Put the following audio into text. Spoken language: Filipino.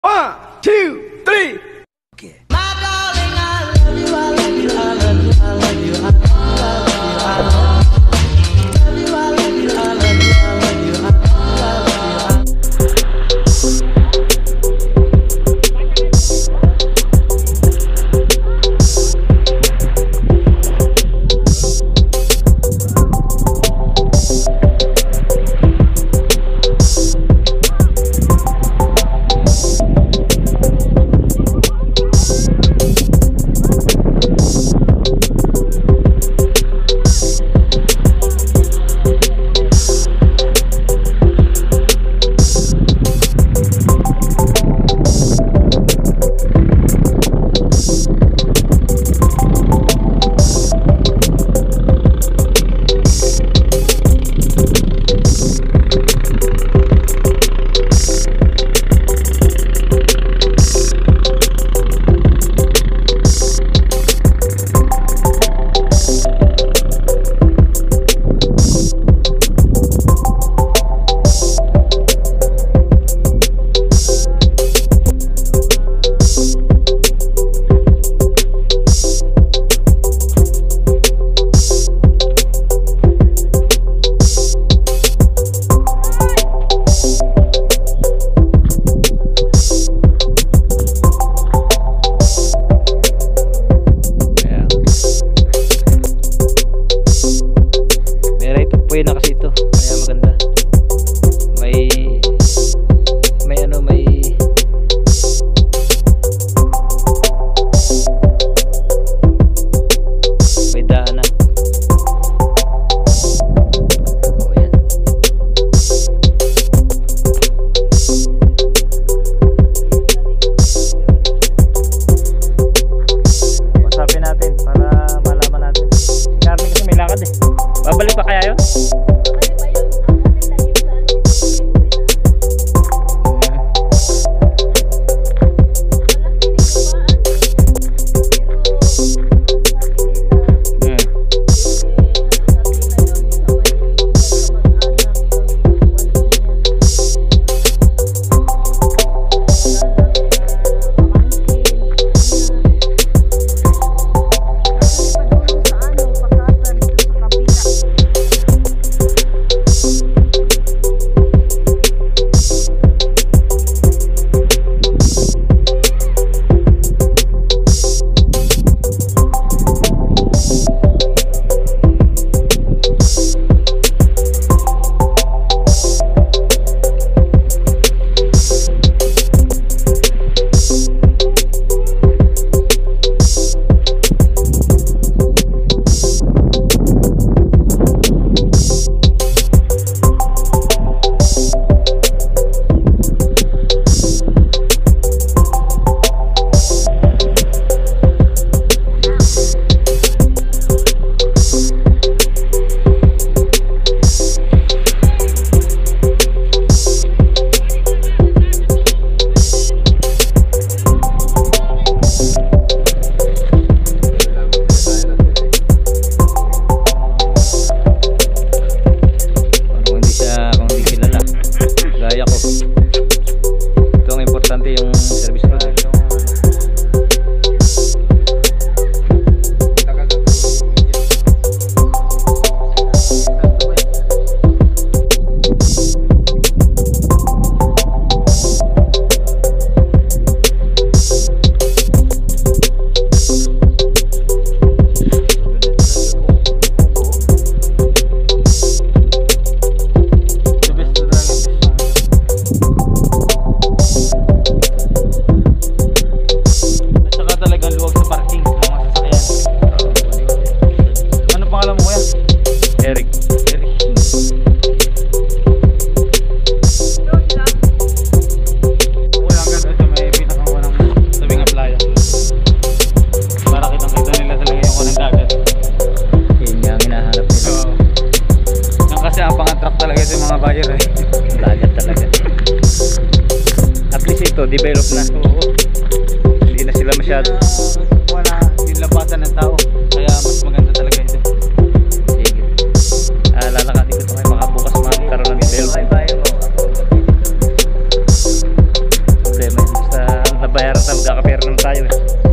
One, two, three. Okay. My darling, I love you, I love you, I love you, I love you, I love you, I love you, I love you, I love you, I love you, I love you, I love you, I love you. Na kasi ito kaya maganda, may ano, may daanan. Oh, yan. Masapin natin para malaman natin. Si Carly kasi may lakad eh. Babalik pa kaya yun? Develop na. Oo. Hindi na sila masyado wala yung labasan ng tao. Kaya mas maganda talaga ito. Sige. Lalakatin ko ito ngayon. Baka bukas magkaroon ng develop. Bye bye. Problema yun. Basta magkakapera naman tayo eh.